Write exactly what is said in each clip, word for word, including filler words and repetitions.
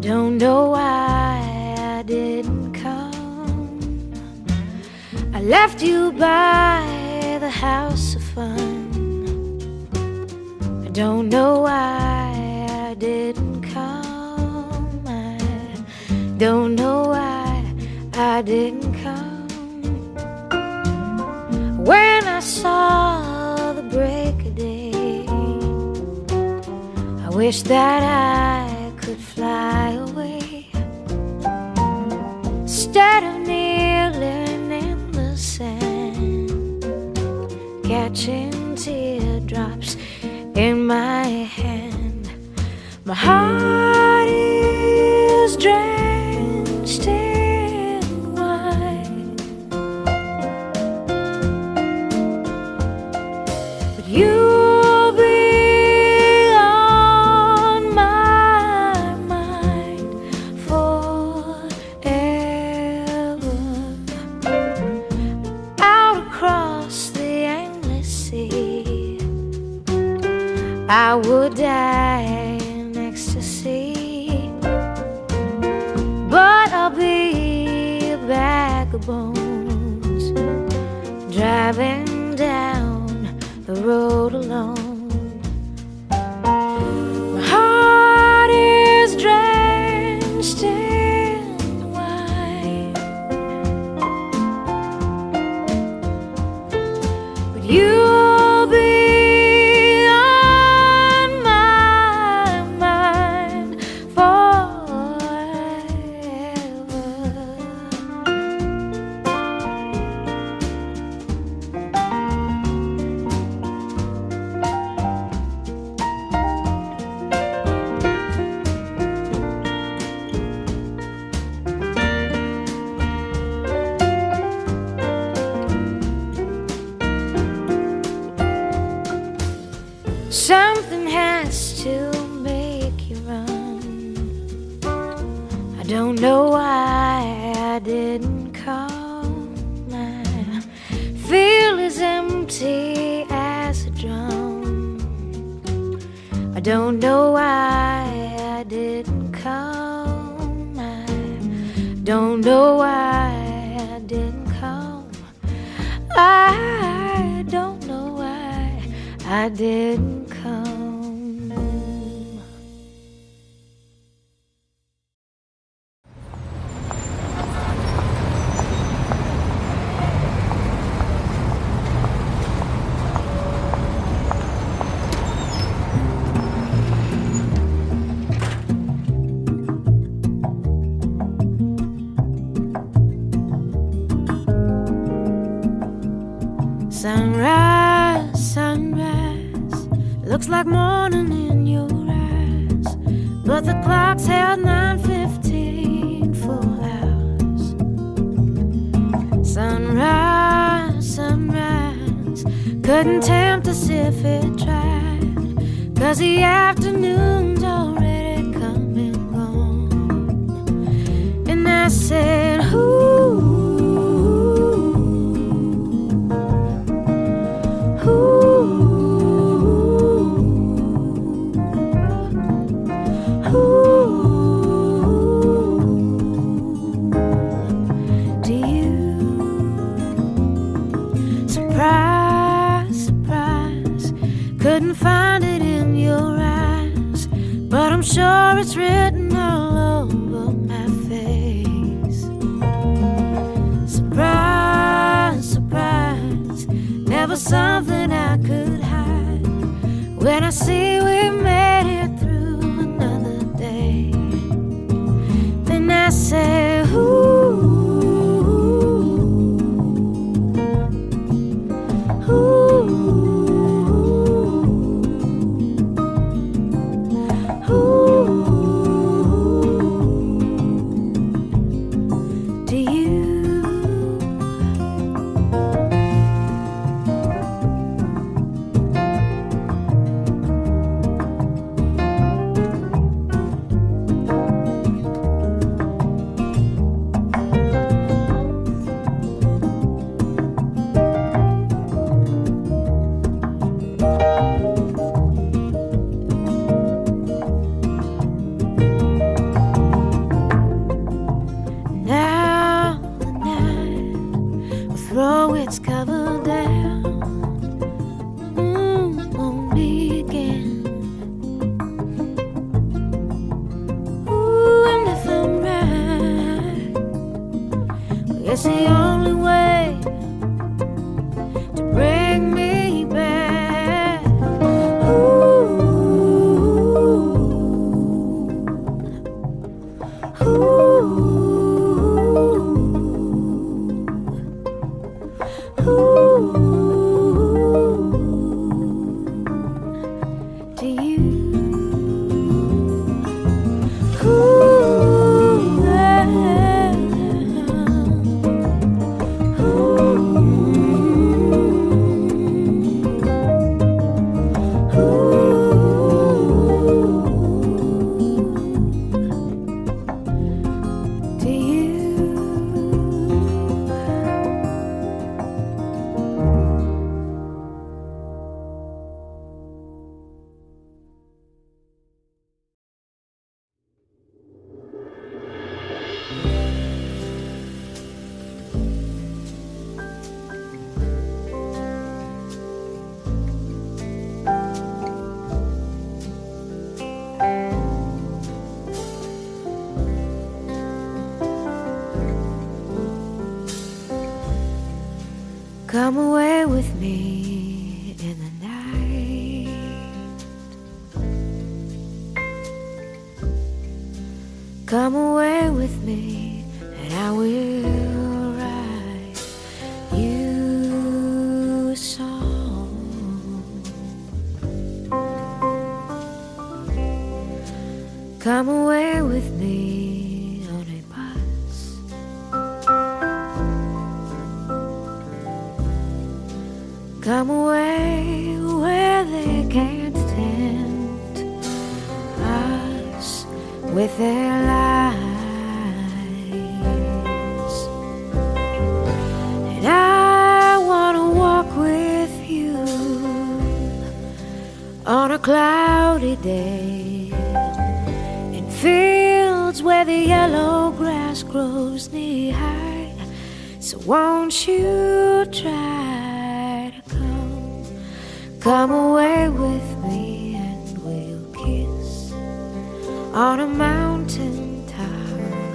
don't know why I didn't come. I left you by the house of fun. I don't know why I didn't come. I don't know why I didn't come. When I saw the break of day, I wish that I could fly away instead of kneeling in the sand, catching teardrops in my hand. My heart is drenched in wine, but you'll be on my mind forever. Out across the endless sea, I would die in ecstasy, but I'll be a bag of bones driving down the road alone. My heart is drenched in wine, but you'll be something has to make you run. I don't know why I didn't come. I feel as empty as a drum. I don't know why I didn't come. I don't know why I didn't come. I don't know why I didn't come. Sunrise, sunrise, looks like morning in your eyes, but the clock's held nine fifteen for hours. Sunrise, sunrise, couldn't tempt us if it tried, 'cause the afternoon's already come and gone. And I said, ooh, couldn't find it in your eyes, but I'm sure it's written all over my face. Surprise, surprise, never something I could hide. When I see we made it through another day, then I say, ooh, ooh. it's the only way to bring me back. Ooh, ooh, ooh, to you. Come away with me in the night. Come away with me and I will write you a song. Come away with me on a bus. Come away where they can't tempt us with their lies. And I wanna walk with you on a cloudy day in fields where the yellow grass grows knee high. So won't you try? Come away with me and we'll kiss on a mountain top.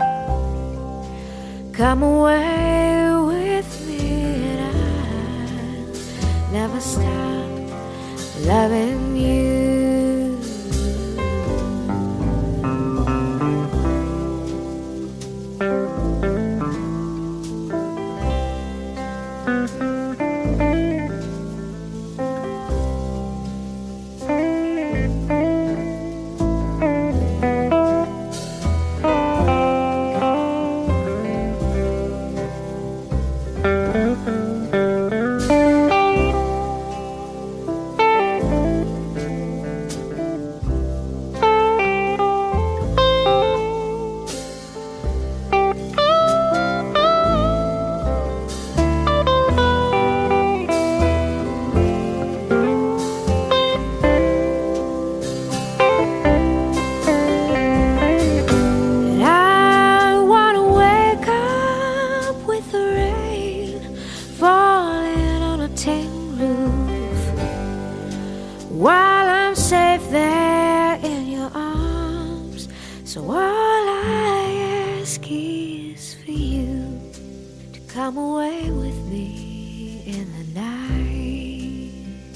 Come away with me and I'll never stop loving you. While I'm safe there in your arms, so all I ask is for you to come away with me in the night.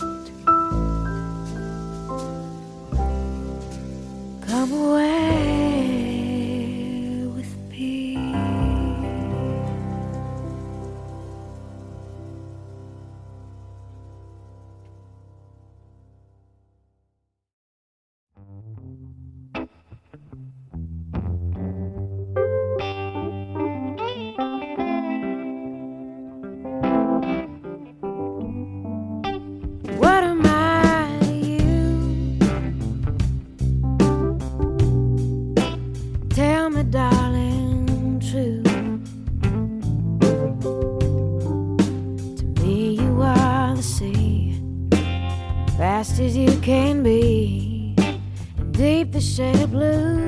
Come away with me. What am I to you? Tell me, darling, true. To me you are the sea, fast as you can be, and deep the shade of blue.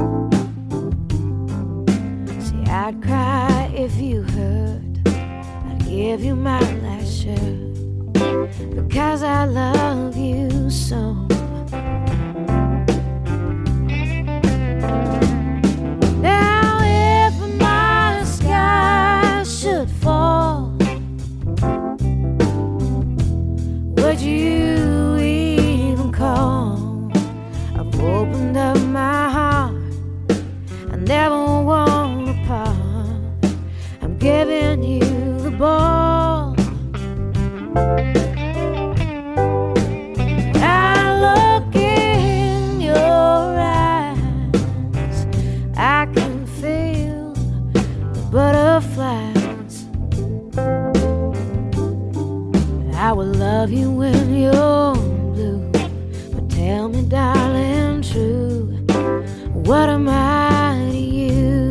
I'd cry if you hurt give you my last shirt because I love you so. Now if my sky should fall, would you even call? I've opened up my heart, I never want to part. I'm giving you the ball. I look in your eyes, I can feel the butterflies. I will love you when you're blue, but tell me, darling, true, what am I to you?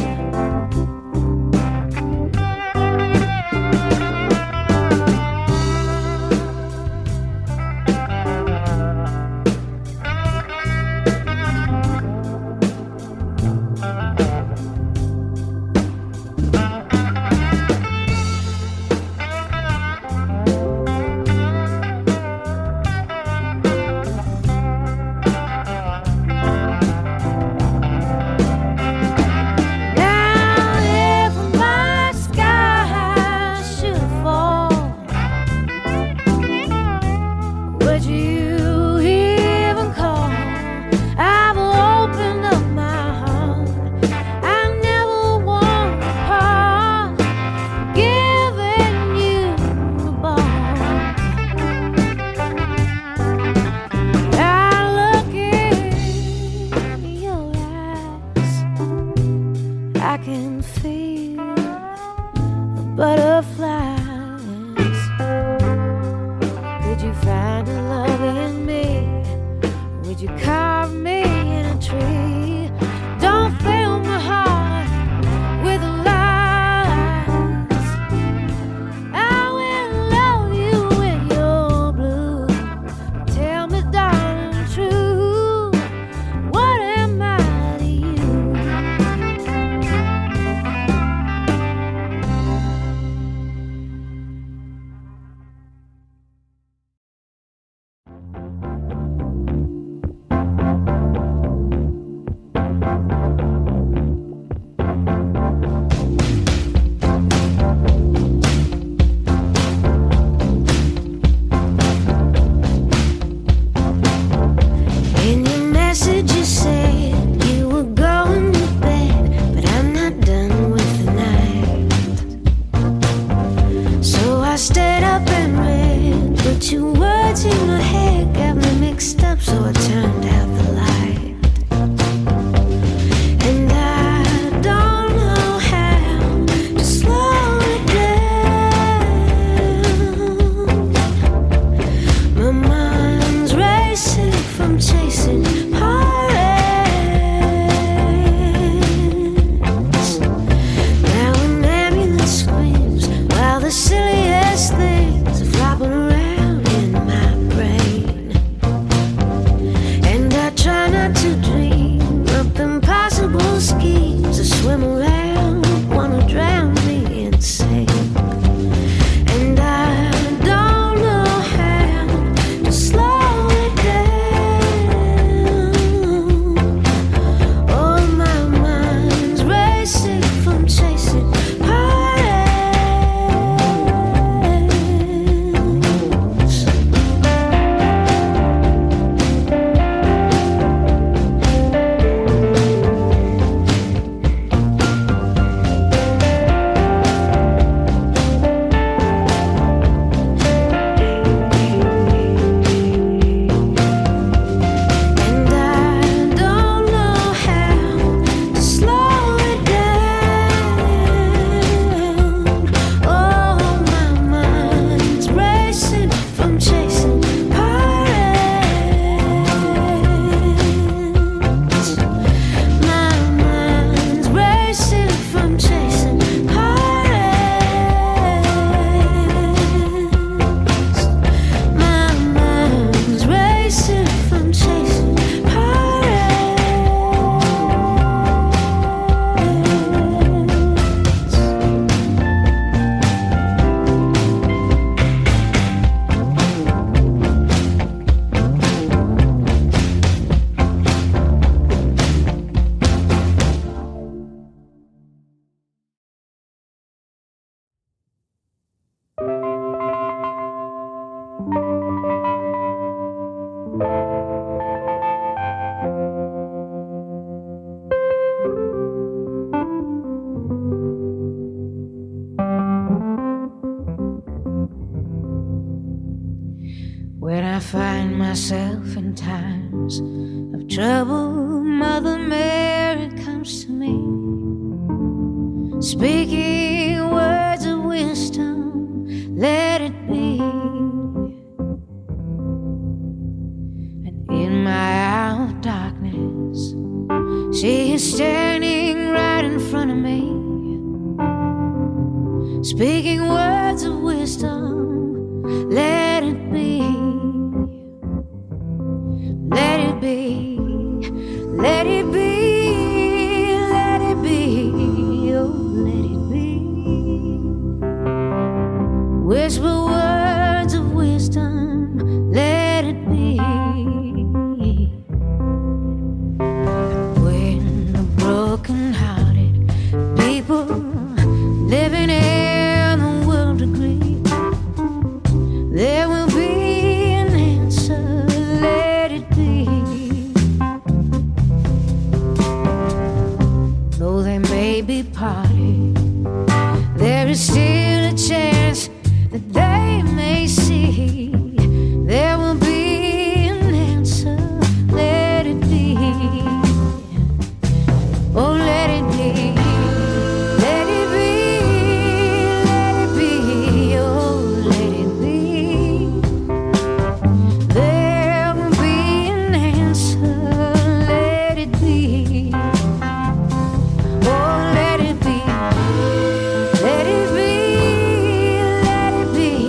Would you even call? I've opened up my heart, I never want to part, giving you the ball. I look in your eyes, I can feel the butterflies. Would you find a love in me? Would you carve me in a tree? Don't fill my heart with lies. I will love you when you're blue. Tell me, darling, true, what am I to you? myself in times of trouble, Mother Mary comes to me, speaking words of wisdom, let it be. And in my hour of darkness, she is standing right in front of me, speaking words of wisdom, let it be. Let it be, let it be, let it be, oh, let it be. Whisper words of wisdom, let it be. When the broken-hearted people living in the world agree, there will be an answer. Let it be. Though they may be parted, there is still a chance that they may see. There will be an answer. Let it be. Oh, let it be. Let it be. Let it be. Oh, let it be. There will be an answer. Let it be. Oh, let it be. Let it be. Let it be.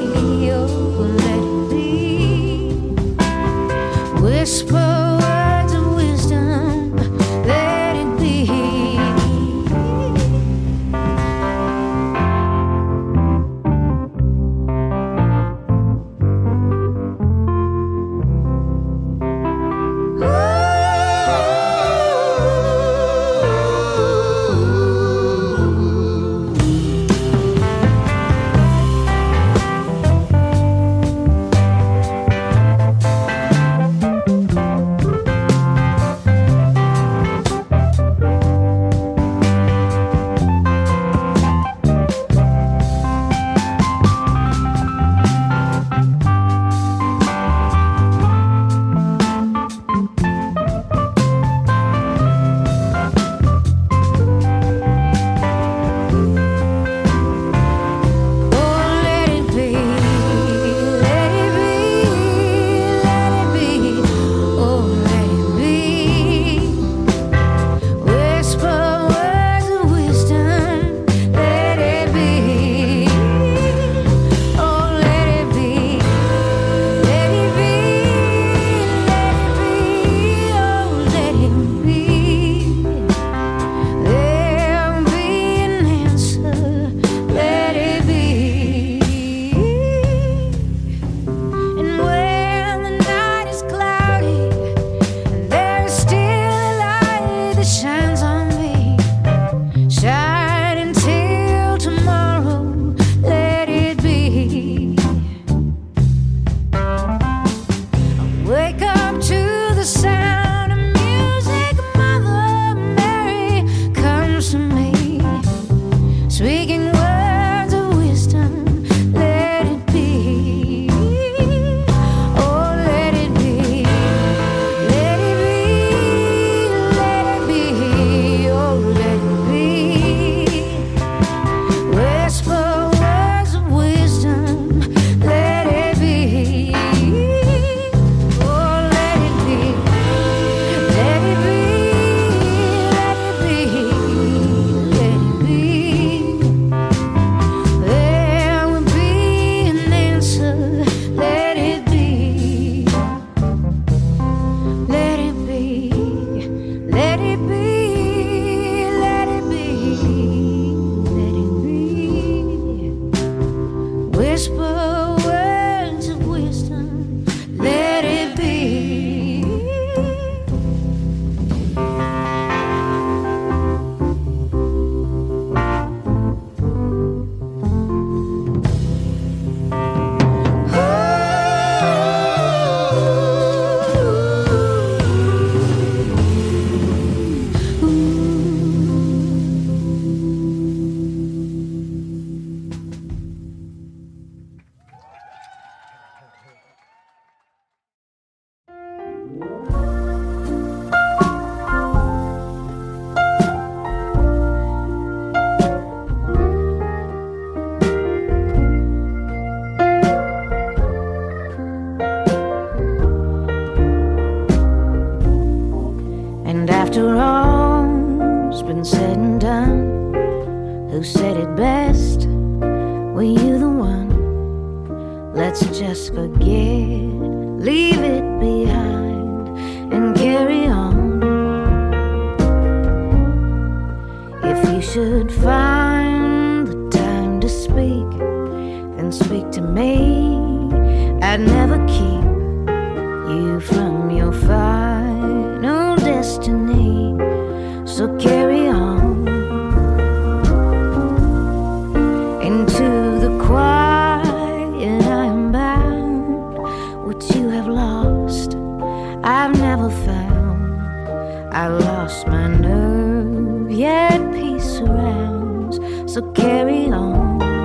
been said and done, who said it best? Were you the one? Let's just forget, leave it behind, and carry on. If you should find the time to speak, then speak to me. I'd never keep you from your final destiny, so carry on into the quiet. I am bound. What you have lost, I've never found. I lost my nerve, yet peace surrounds, so carry on.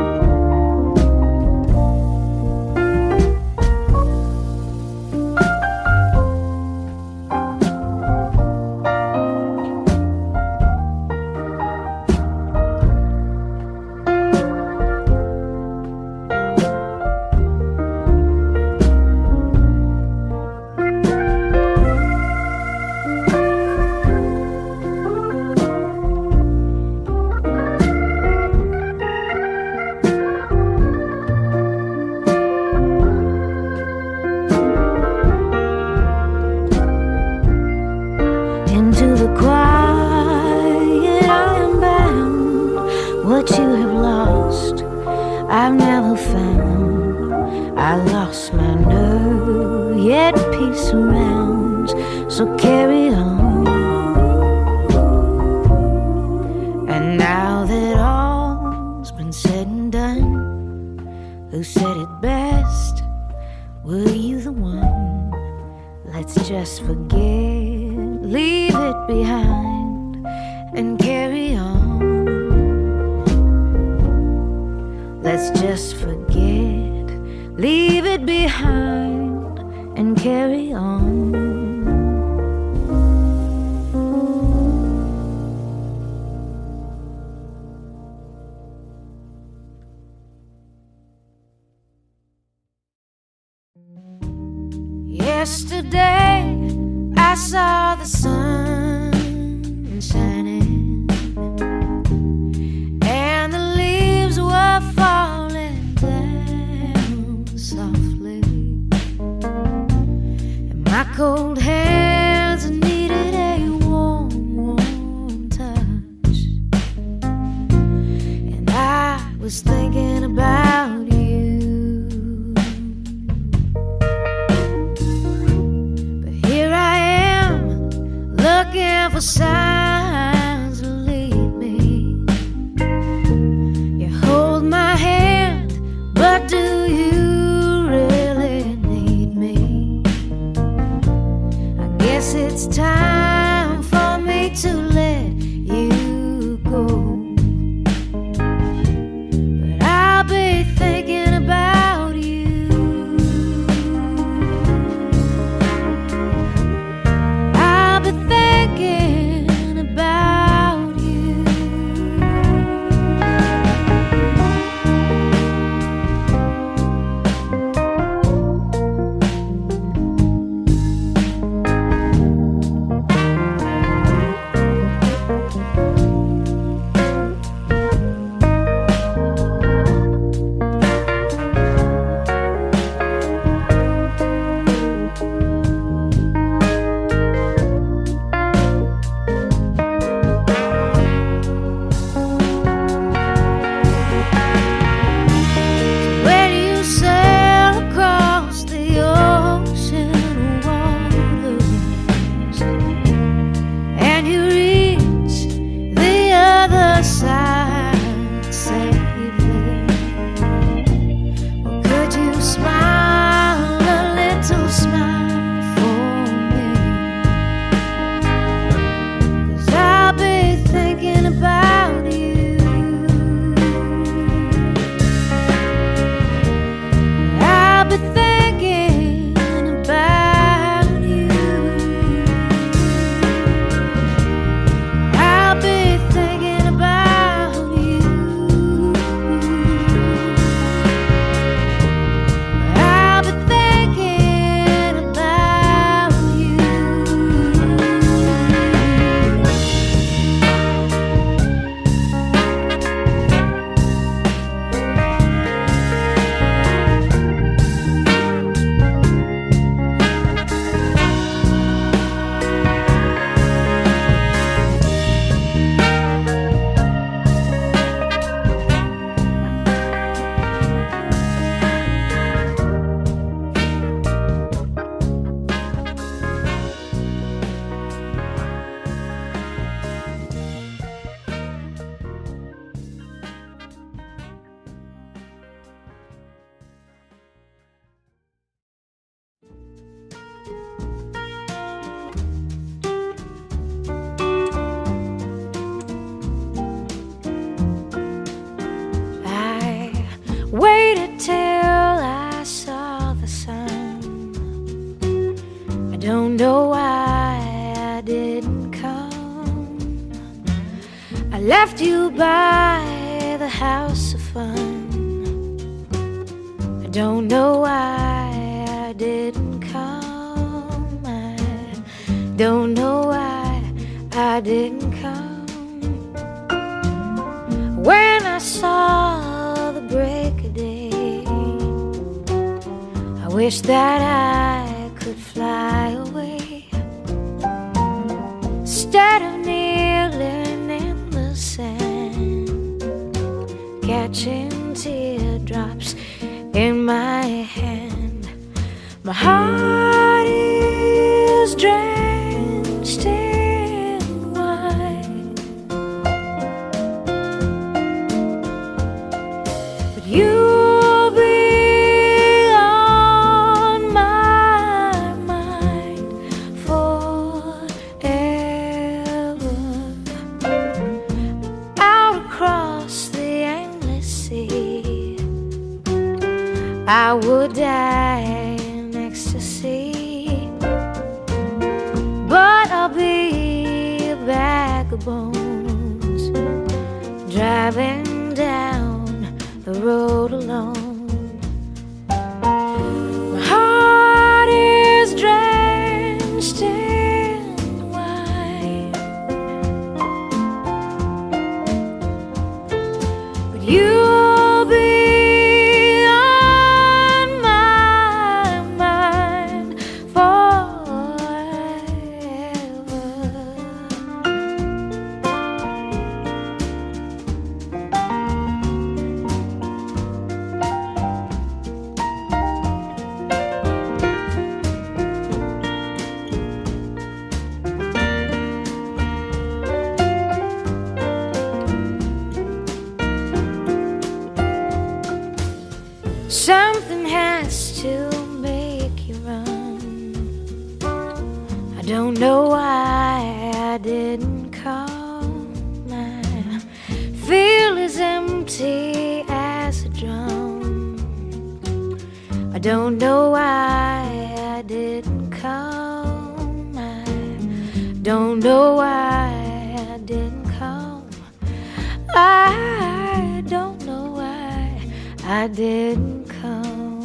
Into the quiet, I am bound. What you have lost, I've never found. I lost my nerve, yet peace surrounds, so carry on. And now that all's been said and done, who said it best? Were you the one? Let's just forget, leave it behind, and carry on. Let's just forget, leave it behind, and carry on. Yesterday I saw the sun shining, and the leaves were falling down softly, and my cold hands needed a warm, warm touch. And I was thinking about you. Looking for signs to lead me. You hold my hand, but do you really need me? I guess it's time for me to let you go, but left you by the house of fun. I don't know why I didn't come. I don't know why I didn't come. When I saw the break of day, I wish that I could fly away instead of kneeling in the sand, catching teardrops in my hand. My heart is drenched in wine, but you'll be on my mind forever. Out across the endless sea, I would die in ecstasy, but I'll be a bag of bones driving down the road alone. My heart is drenched in wine, but you'll be something has to make you run. I don't know why I didn't come. I feel as empty as a drum. I don't know why I didn't come. I don't know why I didn't come. I don't know why I didn't come.